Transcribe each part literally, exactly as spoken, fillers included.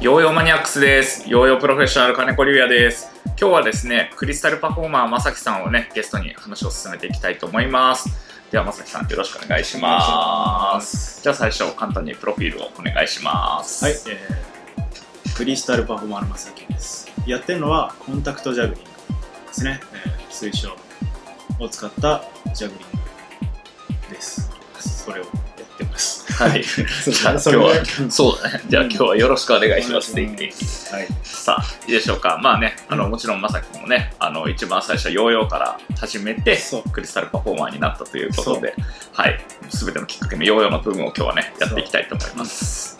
ヨーヨーマニアックスです。ヨーヨープロフェッショナル金子龍也です。今日はですね、クリスタルパフォーマーまさきさんをね、ゲストに話を進めていきたいと思います。ではまさきさんよろしくお願いします。じゃあ最初簡単にプロフィールをお願いします。 はい、えー、クリスタルパフォーマーのまさきです。やってるのはコンタクトジャグリングですね。えー、水晶を使ったジャグリングです。それをやってます。 はい。じゃあ今日は、そうだね。じゃあ今日はよろしくお願いします。はい。さあ、いいでしょうか。まあね、あの、もちろんまさきもね、あの、一番最初ヨーヨーから始めて、クリスタルパフォーマーになったということで、はい。すべてのきっかけのヨーヨーの部分を今日はね、やっていきたいと思います。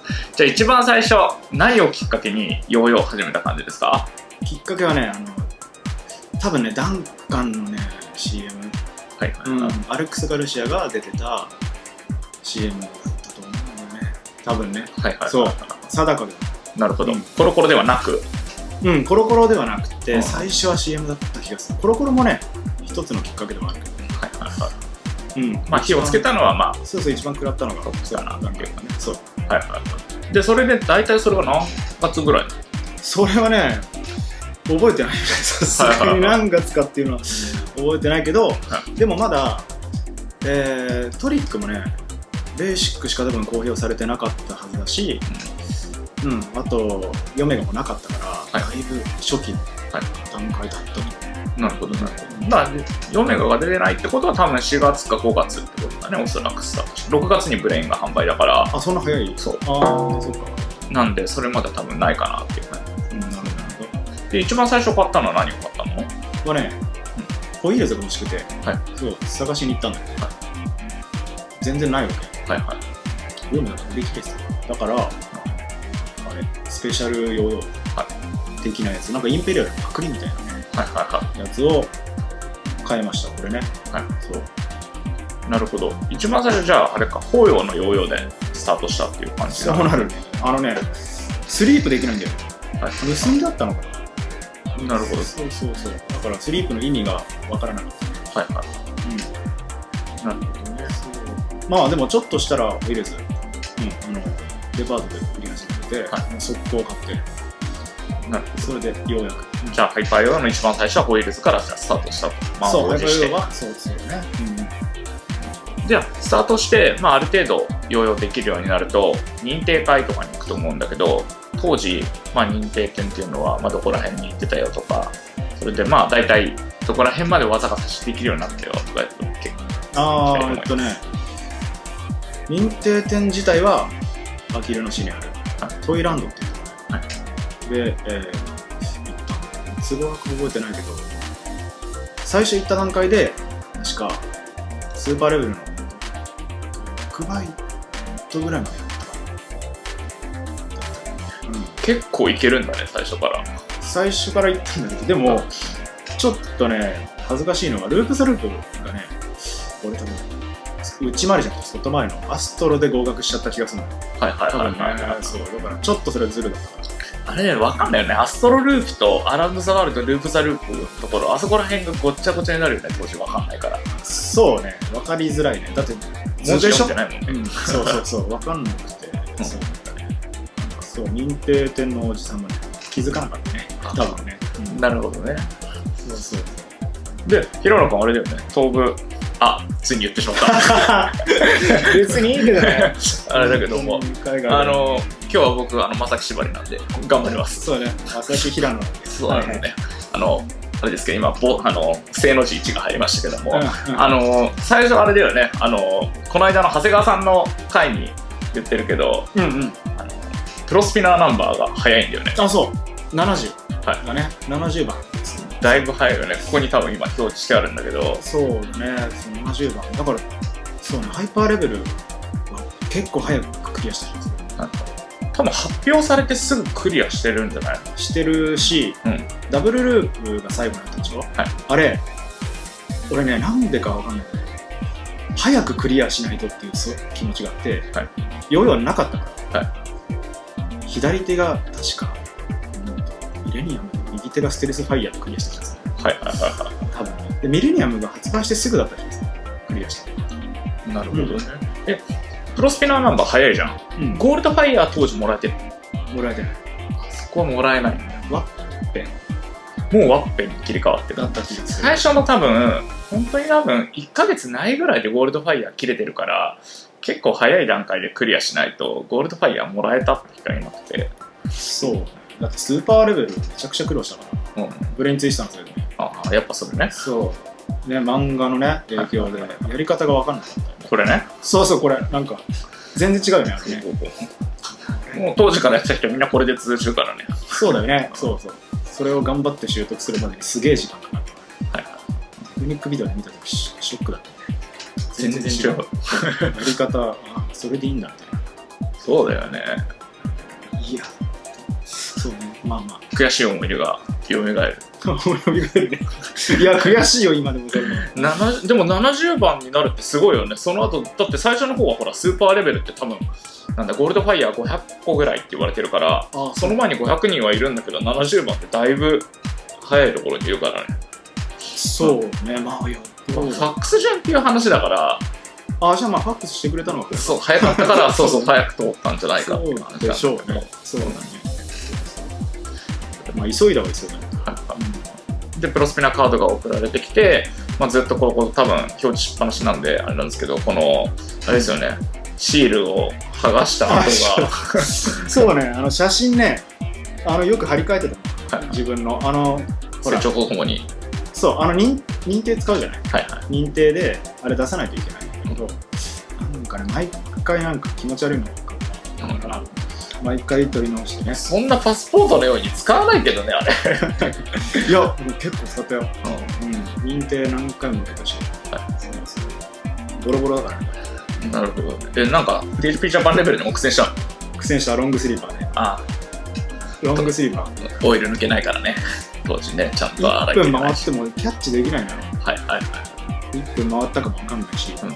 じゃあ一番最初、何をきっかけにヨーヨーを始めた感じですか？ きっかけはね、あの、多分ね、ダンカンのね、シーエム。はいはい。アレックス・ガルシアが出てた シーエム だったと思うんだよね。多分ね。はいはい。そう。定かで。 なるほど。コロコロではなく。 うん、コロコロではなくて、最初は シーエム だった気がする。コロコロもね、一つのきっかけではあるけどね。はいはいはい。うん。まあ火をつけたのはまあ。そうそう、一番食らったのがトップかなっていうかね。そう。 はいはいはい。で、それで大体それが何月ぐらい？ それはね、覚えてない。さすがに何月かっていうのは覚えてないけど、でもまだ、えー、トリックもね、ベーシックしか多分公表されてなかったはずだし、うん、あと、ヨメガもなかったから、はい、だいぶ初期の段階だったみたいな。 なるほど、なるほど。まあ、ヨメガが出てないってことは多分しがつかごがつってことだね、おそらくスタートして。ろくがつにブレインが販売だから。 あ、そんな早い？ そう。 ああ、そうか。 なんで、それまで多分ないかなっていうね。うん、なるほど。で、一番最初買ったのは何を買ったの？ はね、ホイールズが欲しくて、はい、そう、探しに行ったんだよ。はい、全然ないわけ。はいはい。ヨメガが売り切れてた。だから、あれ、スペシャルヨーヨー的なやつ、なんかインペリアルのパクリみたいなね、はいはいはい、やつを買いました、これね。はい。そう。なるほど。一番最初じゃあ、あれか、法要のヨーヨーでスタートしたっていう感じそうなるね。あのね、スリープできないんだよ。はい。盗みだったのかな。 なるほど。 そうそうそう。だからスリープの意味がわからなかった。はいはい。 うん。なるほどね。 そう。まあでもちょっとしたらウイルス、うん、あのデパートで売り始めて、はい、速攻買って、なるほど。それでようやく。 じゃあハイパーヨーヨーの一番最初はホイールズからじゃあスタートしたと。 まあ、そう、ハイパーヨーヨーはそうですよね。 うん。じゃあスタートして、まあある程度ヨーヨーできるようになると認定会とかに行くと思うんだけど。当時、まあ、認定店っていうのは、まあ、どこら辺に行ってたよとか、それでまあ大体どこら辺まで技が差しできるようになったよとか言うと結構ああ、えっとね、認定店自体はあきる野市にある、はい、トイランドっていうところ、はい、で、えー、行ったの。都合は覚えてないけど、最初行った段階で確かスーパーレベルのろくばいとぐらいまで。 結構いけるんだね、最初から最初から言ったんだけど、でもちょっとね恥ずかしいのがループザループがね、俺多分内回りじゃなくて外回りのアストロで合格しちゃった気がするの。はいはいはいはい。そうだからちょっとそれズルだったから。 あれね、分かんないよね。アストロループとアラウンドザワールドループザループのところ、あそこら辺がごっちゃごちゃになるよね、当時分かんないから。 そうね、分かりづらいね。だって文字読んでないもんね、 うん、そうそうそう分かんなくて、うん、そうそう、認定店のおじさんもね、気づかなかったね、多分ね。 うん、なるほどね。 そうそう。 で、ヒロロ君あれだよね、東部、あ、ついに言ってしまった。 別にいいけどね。 あれだけども、あの、今日は僕、あの、まさき縛りなんで、頑張ります。 そうね、まさき平野。 そうなんですね。あの、あれですけど、今、ぼあの、正の字いちが入りましたけども、うんうん、あの、最初あれだよね、あの、この間の長谷川さんの回に言ってるけど、うんうん。プロスピナーナンバーが早いんだよね。 あ、そう。ななじゅう。はい。だね。ななじゅうばん。 だいぶ早いよね。ここに多分今表示してあるんだけど。 そうだね。そのななじゅうばん。だから、そうね。ハイパーレベルは結構早くクリアした気がする。 多分発表されてすぐクリアしてるんじゃない？ してるし、うん、ダブルループが最後になったでしょ？はい。あれ、俺ね、なんでかわかんないけど、早くクリアしないとっていう気持ちがあって、はい、ヨーヨーなかったから。はい。左手が確か、ミレニアム、右手がステルスファイヤーでクリアした気がする。はいはいはいはい。多分ね。で、ミレニアムが発売してすぐだった気がする。クリアして。 なるほどね。うん、え、プロスピナーナンバー早いじゃん。うん、ゴールドファイヤー当時もらえてる？ もらえてない。 そこはもらえないんだよ。 ワッペンもうワッペンに切り替わってる。最初の多分本当に多分いっかげつないぐらいでゴールドファイヤー切れてるから、結構早い段階でクリアしないとゴールドファイヤーもらえたって機会なくて。 そうだってスーパーレベルめちゃくちゃ苦労したから、うん、ブレインツイスターのせいでね。 ああ、やっぱそれね。 そうね、漫画のね影響でやり方が分かんなかった、ね、 これね。 そうそう、これなんか全然違うよね、あれね。 もう当時からやってた人みんなこれで通じるからね。 そうだよね。そうそう、それを頑張って習得するまでにすげえ時間かかった。はいはい。テクニックビデオで見た時ショックだったね。全然違う。やり方、あ、それでいいんだみたいな。 そうだよね。 いや、そうね、まあまあ。 悔しい思い出が蘇る。 蘇るね。いや、悔しいよ、今でもそれ。 でもななじゅうばんになるってすごいよね。その後、だって最初の方はほら、スーパーレベルって多分、なんだ、ゴールドファイヤーごひゃっこぐらいって言われてるから、ああ、その前にごひゃくにんはいるんだけど、ななじゅうばんってだいぶ早いところにいるからね。 そうね、まあよ。 ファックスじゃんっていう話だから、 ああ、じゃあまあファックスしてくれたのはそう、早かったから、そうそう、早く通ったんじゃないかっていう話でしょうね。そうだね。まあ急いだは急いだね。 で、プロスピナカードが送られてきて、まあ、ずっとこれ、これ多分表示しっぱなしなんで、あれなんですけど、この、あれですよね、シールを剥がした跡が。 そうね、あの写真ね、あのよく貼り替えてたの、はい、自分の、あの、 ほら、成長とともに。 そう、あの認、認定使うじゃない、 はいはい、 認定で、あれ出さないといけないんだけど、なんかね、毎回なんか気持ち悪いのが分かるから、毎回取り直してね。 そんなパスポートのように使わないけどね、あれ。 いや、もう結構使ったよ。うん、うん、認定何回も出たし、はい、そうです。ボロボロだからね。 なるほど。え、なんか ティーエイチピー ジャパンレベルでも苦戦したの？ 苦戦したロングスリーパーね。ああ。ロングスリーパー。 オイル抜けないからね。当時ね、ちゃんと洗い切れないし。 いっぷん回ってもキャッチできないのよ。 はいはいはい。 いっぷん回ったかもわかんないし。うん、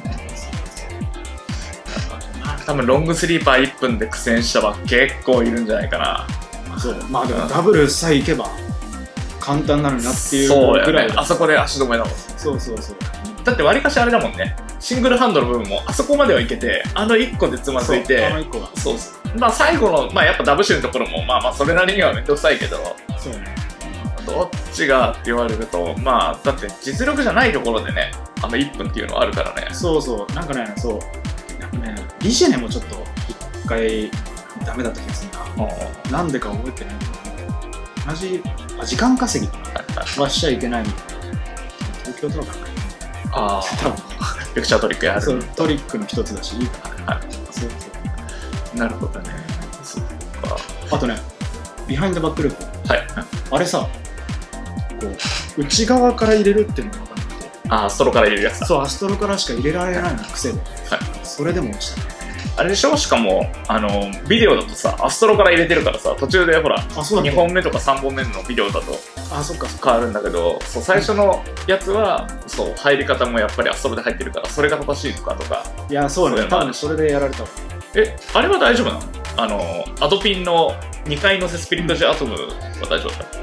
多分ロングスリーパーいっぷんで苦戦したは結構いるんじゃないかな。 そう、まあでもダブルさえいけば簡単なのになっていうぐらい、ね、あそこで足止めだもん。 そうそうそう。 だってわりかしあれだもんね、シングルハンドの部分もあそこまではいけて、あのいっこでつまずいて、 あのいっこがそうそう、まあ最後の、まあやっぱダブシュのところもまあまあそれなりには面倒くさいけど、 そうね、 どっちがって言われると、まあだって実力じゃないところでね、あのいっぷんっていうのはあるからね。そうそう、なんかね、そうなんかね、リジェネもちょっといっかいダメだった気がするな。なんでか覚えてないけど、同じあ時間稼ぎはしちゃいけないみたいな。東京とかかな。 ああ、多分レクチャートリックやる。 そう、トリックの一つだし、いいかな。はい。そうそう。なるほどね。そうか。 あとね、ビハインドバックループ。 はい。 あれさ、こう内側から入れるっていうのが分かんなくて。 ああ、ストロから入れるやつだ。 そう、アストロからしか入れられないの癖で。はい。それでも落ちたね。 あれでしょ、しかもあのビデオだとさ、アストロから入れてるからさ、途中でほらにほんめとかさんぼんめのビデオだとあ、そっか変わるんだけど、そう最初のやつはそう入り方もやっぱりアストロで入ってるから、それが正しいのかとか。 いや、そうね、多分それでやられたわ。 え、あれは大丈夫なの？あのアドピンのにかい乗せスピリットジェアトムは大丈夫だった？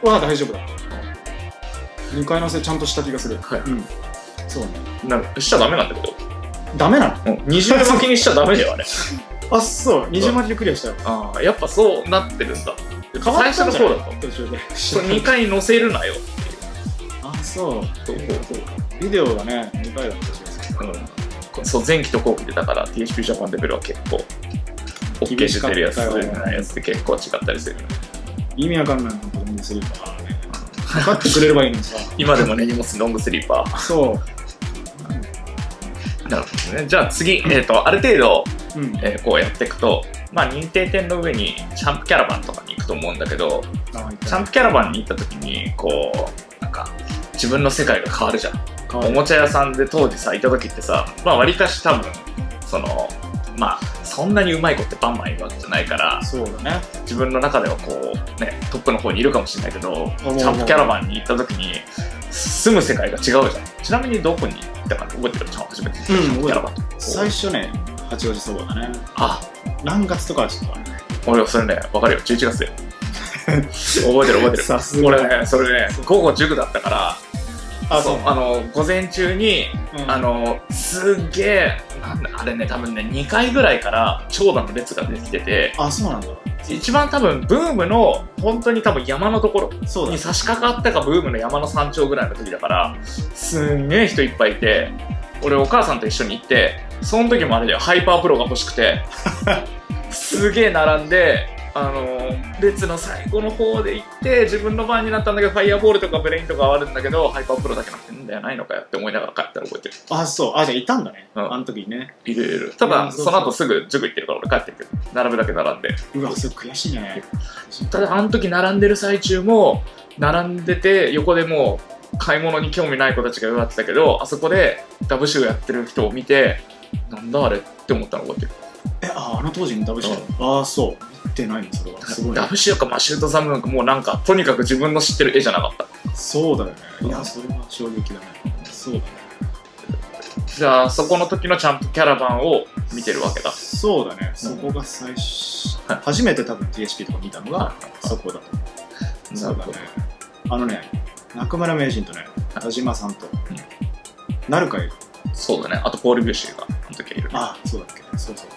は大丈夫だ。にかい乗せちゃんとした気がする。はい、うん、そうね。 なる、しちゃダメなんだけど。 ダメなの？ 二重巻きにしちゃダメだよあれ。 あ、そう、二重巻きでクリアしたよ。 ああ、やっぱそうなってるんだ。最初の方だと途中でにかい乗せるなよっていう。 あ、そう。そうビデオがね、にかいだった気がする。 うん。そう、前期と後期でだから ティーエイチピー ジャパンレベルは結構 OK してるやつないやつって結構違ったりするよね。 意味わかんないのとロングスリーパーね。分かってくれればいいのにさ。 今でも根に持つロングスリーパー。 そう。 なるほどね。じゃあ次、えーと、ある程度、うんえー、こうやっていくと、まあ、認定店の上にチャンプキャラバンとかに行くと思うんだけど、チャンプキャラバンに行った時にこうなんか自分の世界が変わるじゃん。おもちゃ屋さんで当時さいた時ってさ、まあわりかし多分そのまあそんなにうまい子ってバンバンいるわけじゃないから、 そうだね、 自分の中ではこうねトップの方にいるかもしれないけど、チャンプキャラバンに行った時に住む世界が違うじゃん。ちなみにどこに行ったか覚えてる？初めて行ったチャンプキャラバン。 最初ね、八王子そばだね。あ、何月とかはちょっとあれね。 俺はそれね、分かるよ、じゅういちがつで。覚えてる覚えてる。 さすが。 俺ね、それね、午後塾だったから、 あ、 そう、あの午前中に、うん、あのすっげえなんだあれね、多分ねにかいぐらいから長蛇の列ができてて、 あ、そうなんだ。 一番多分ブームの本当に多分山のところに差し掛かったか、ブームの山の山頂ぐらいの時だから、すんげえ人いっぱいいて、俺お母さんと一緒に行って、その時もあれだよ、ハイパープロが欲しくてすげえ並んで、あのー、列の最後の方で行って自分の番になったんだけど、ファイアボールとかブレインとかはあるんだけど、ハイパープロだけなくてんだよないのかよって思いながら帰ったら覚えてる。 あ、そう。あ、じゃあいたんだね、うん、あの時にね。 いるいる。ただ、うん、その後すぐ塾行ってるから俺帰ってるけど、並ぶだけ並んで。 うわ、それ悔しいね。 ただあの時並んでる最中も並んでて、横でもう買い物に興味ない子たちが祝ってたけど、あそこでダブシューやってる人を見て、なんだあれって思ったの覚えてる。 え、あ、あの当時にダブシュー、うん、ああ、そう見てないのそれは。すごい、ね、 ダブシューかマシュートサムなんかもうなんかとにかく自分の知ってる絵じゃなかった。 そうだよね。いや、それは衝撃だね。そうだね。 じゃあそこの時のチャンプキャラバンを見てるわけだ。 そうだね。そこが最初、うん、初めて多分 ティーエイチピー とか見たのがそこだと思う。そうだね。あのね、中村名人とね、田島さんと、うん、なるかいる。 そうだね。あとポール・ビュッシーがあの時いる、ね。 ああ、そうだっけ。そうそう。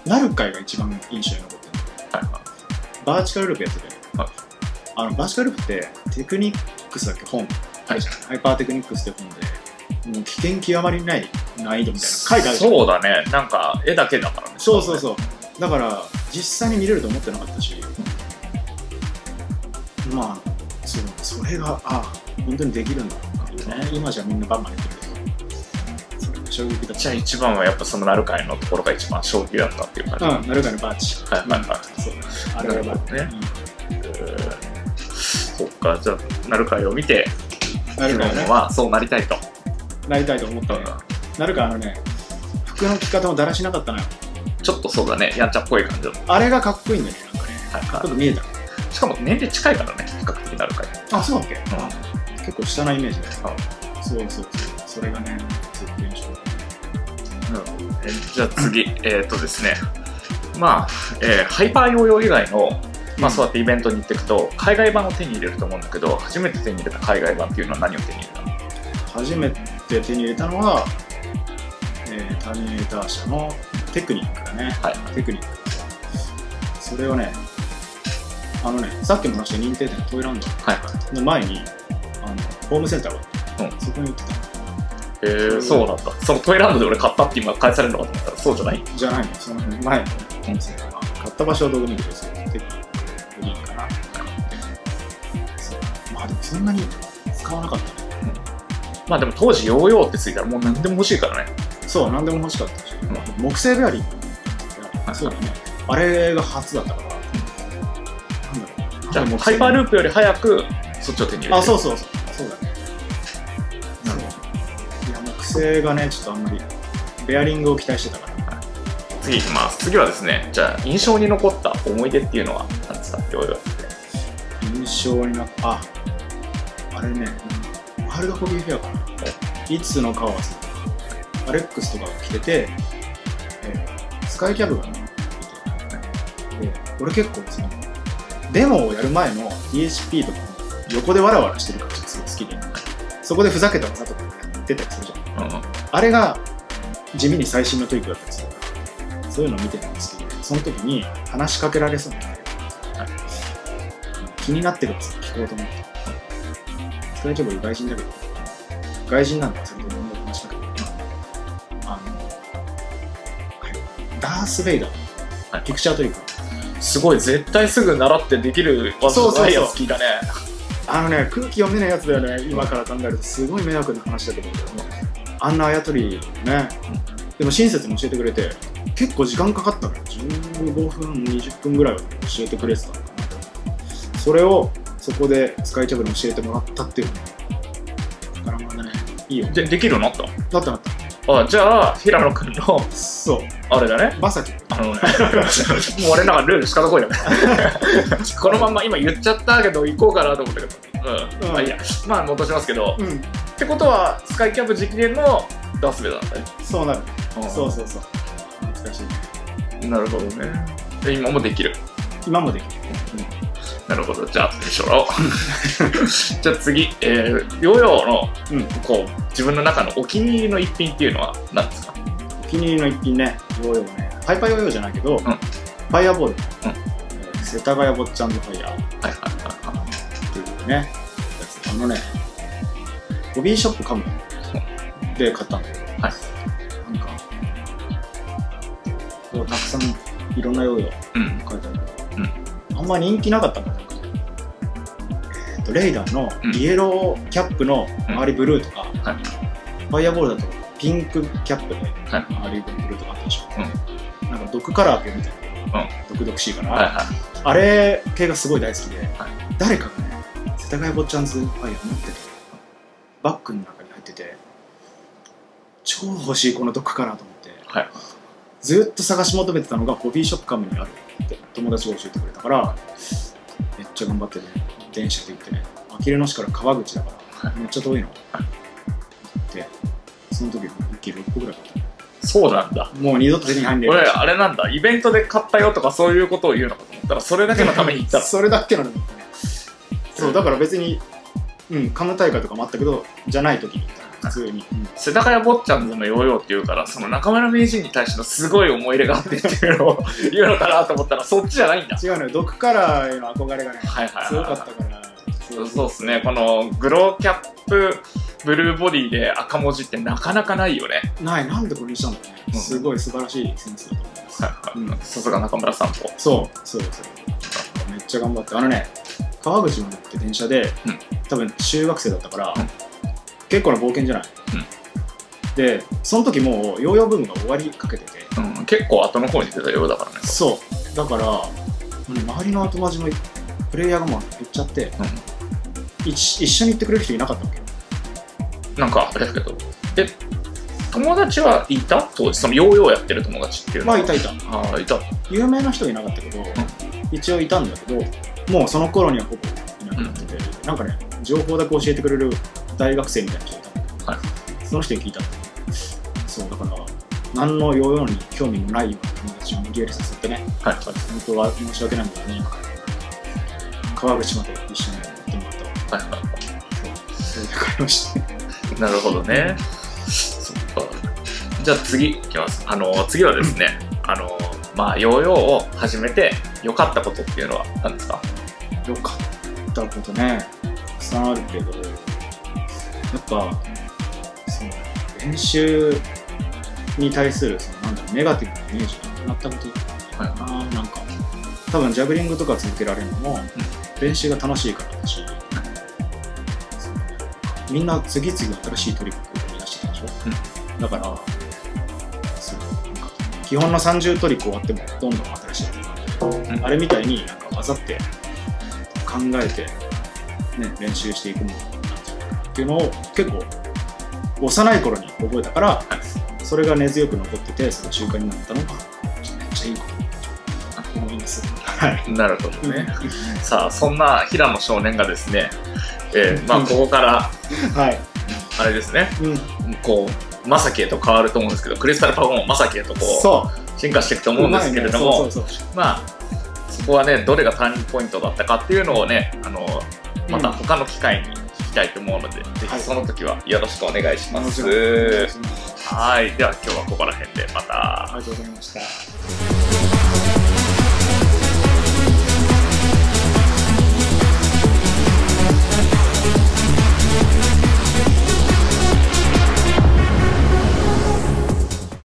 なるかいが一番印象に残ってる。はいはい。バーチカルループやってて、はい、あのバーチカルループってテクニックスだっけ本、はい、ハイパーテクニックスって本で、もう危険極まりない難易度みたいな書いてある。 そうだね。なんか絵だけだからね。 そうそうそう。だから実際に見れると思ってなかったし、うん、まあそうそれがああ本当にできるんだっていうね。今じゃみんなバンバンやってるけど。衝撃だった。 じゃあ一番はやっぱそのナルカイのところが一番衝撃だったっていう感じ。うん、ナルカイのバーチ。 はいはいはい。そうあれはバーチね。 そっか、じゃあナルカイを見て、ナルカイはそうなりたいと。 なりたいと思ったね。ナルカイあのね、服の着方もだらしなかったのよ。 ちょっとそうだね、やんちゃっぽい感じの。 あれがかっこいいんだよね、なんかね。はいはい。ちょっと見えた。 しかも年齢近いからね、比較的ナルカイ。 あ、そうだっけ。結構下なイメージだよ。そうそうそう。それがね、ずっと印象。 えじゃあ次、えっとですね、まあ、えー、ハイパーヨーヨー以外の、まあ、そうやってイベントに行っていくと、海外版を手に入れると思うんだけど、初めて手に入れた海外版っていうのは何を手に入れたの？ 初めて手に入れたのは、えー、ターミネーター社のテクニックだね。はい、テクニック。それをね、あのね、さっきも話した認定店のトイランドの前に、あのホームセンターがあって、うん、そこに売ってた。 へー、そうなんだ。そのトイランドで俺買ったって今返されるのかと思ったらそうじゃない？ じゃないの。その前のホームセンターが買った場所はどこでもいいけど、そういうテクニックでいいかな。まあでもそんなに使わなかったね。うん、 まあでも当時ヨーヨーってついたらもう何でも欲しいからね。 そう、何でも欲しかったし、うん、木製ベアリング、うん、そうだね。あれが初だったから、うん、なんだろう。じゃあハイパーループより早くそっちを手に入れてる。 あ、そうそうそう。そうだね。木製がね、ちょっとあんまりベアリングを期待してたから、はい、 次いきます。次はですね、じゃあ印象に残った思い出っていうのは何ですか？ヨーヨーって印象になった、あ、あれね、ワールドホビーフェアかな、いつのかはアレックスとかが来てて、えー、スカイキャブがね、いて、で俺結構そのデモをやる前の ティーエイチピー とか横でワラワラしてる感じがすごい好きで、そこでふざけた技とかやってたりするじゃん。うん、あれが地味に最新のトリックだったりするから、そういうのを見てたんですけど、その時に話しかけられそうな、はい、気になってるんですよ、聞こうと思って。スカイキャブ外人だけど、外人なんだ、それとどんどん話しかけて、あの、ダース・ベイダー、はい、ピクチャートリック。 すごい、絶対すぐ習ってできる技じゃないやつ聞いたね。 あのね、空気読めないやつだよね、今から考えると。すごい迷惑な話だけど、あんなあやとりね、でも親切に教えてくれて、結構時間かかったのよ。じゅうごふん、にじゅっぷんぐらいは教えてくれてたのかな。それをそこでスカイキャブに教えてもらったっていうの。だからまだね、いいよ。 で、できるようになった？ なったなった。 あ、じゃあ平野君のそうあれだね、 まさきあのねもう俺なんかルールしかたこいだねこのまんま今言っちゃったけど行こうかなと思ったけど、うん、うん、まあいいや、まあ戻しますけど、うん、ってことはスカイキャブ直伝のダースベイダーなんだね。 そうなる、うん、そうそうそう、懐かしい。 なるほどね。で今もできる？ 今もできる、 なるほど、じゃあよいしょじゃあ次、えー、ヨーヨーの、うん、こう自分の中のお気に入りの一品っていうのは何ですか？ お気に入りの一品ね、ヨーヨーね、パイパイヨーヨーじゃないけど、うん、ファイアボール、うんえー、世田谷坊ちゃんズファイヤーっていうねやつ。あのねホビーショップカムで買ったんだけど、はい、なんかこうたくさんいろんなヨーヨー書いてあるけど、うん、あんま人気なかったんだよ。えーとレイダーのイエローキャップの周りブルーとか、うんはい、ファイアボールだとピンクキャップで周りブルーとかあったでしょ、うん、なんか毒カラーって読みたいなけど、うん、毒々しいから、はいはい、あれ系がすごい大好きで、はい、誰かがね世田谷坊ちゃんズファイヤー持っててバッグの中に入ってて超欲しいこの毒カラーと思って、はい、ずっと探し求めてたのがホビーショップカムにあるって友達が教えてくれたからめっちゃ頑張ってね電車で行ってねあきる野市から川口だから、はい、めっちゃ遠いの、はい、行ってその時一気ろっこぐらい買った。 そうなんだ。 もう二度と手に入んねえ。 俺あれなんだ、イベントで買ったよとかそういうことを言うのかと思ったらそれだけのために行ったのそれだけのために行ったね。そうだから別にうんカム大会とかもあったけどじゃない時に行った普通に、うん、 世田谷坊ちゃんズのヨーヨーっていうからその中村名人に対してのすごい思い入れがあってっていうのを言うのかなと思ったらそっちじゃないんだ。 違うのよ、毒カラーへの憧れがね、はいはいはいはい、強かったからそうそうですね、このグローキャップブルーボディで赤文字ってなかなかないよね。 ない、なんでこれにしたんだろうね、うん、すごい素晴らしいセンスだと思います。 はいはい、さすが中村さんと。 そうそうそうめっちゃ頑張って、あのね川口まで行って電車で、うん、多分中学生だったから、うん、結構な冒険じゃない、うん、でその時もうヨーヨーブームが終わりかけてて、 うん、結構後の方に出たようだからね。 そうだから、ね、周りの友達のプレイヤーがもう減っちゃって、うん、一, 一緒に行ってくれる人いなかったわけ。 なんかあれだけどえ友達はいた当時そのヨーヨーやってる友達っていうのは。 まあいたいた。 ああいた。 有名な人はいなかったけど、うん、一応いたんだけどもうその頃にはほぼいなくなってて、うん、なんかね情報だけ教えてくれる大学生みたいな人いたんだけど、はい、その人に聞いたんだけどそうだから何のヨーヨーに興味もないような友達を無理やりさせてね、はい、本当は申し訳ないんだよね今から川口まで一緒に行ってもらったわ。はいはいはい。それで買いましたね。 なるほどね。そっか。じゃあ次いきます。あの次はですね、あのまあヨーヨーを始めて良かったことっていうのは何ですか？ 良かったことね、たくさんあるけど、やっぱそう練習に対するそのなんだろうネガティブなイメージがなくなったことかな。はい、なんか多分ジャグリングとか続けられるのも、うん、練習が楽しいからだし。みんな次々新しいトリックを生み出してたでしょ、うん、だからそうなんか基本のさんじゅうトリック終わってもどんどん新しいトリックがある、うん、あれみたいになんか技って考えて、ね、練習していくものなんじゃないかなっていうのを結構幼い頃に覚えたから、はい、それが根強く残っててそれが習慣になったのがめっちゃいいことだと思います。 はい、なるほどね。さあそんな平野少年がですねえー、まあここからはいあれですね、うん、こうマサキへと変わると思うんですけどクリスタルパフォーマンマサキへとこう進化していくと思うんですけれども、まあそこはねどれがターニングポイントだったかっていうのをねあのまた他の機会に聞きたいと思うので、うん、ぜひその時はよろしくお願いします。はい、はい、では今日はここら辺でまた。 ありがとうございました。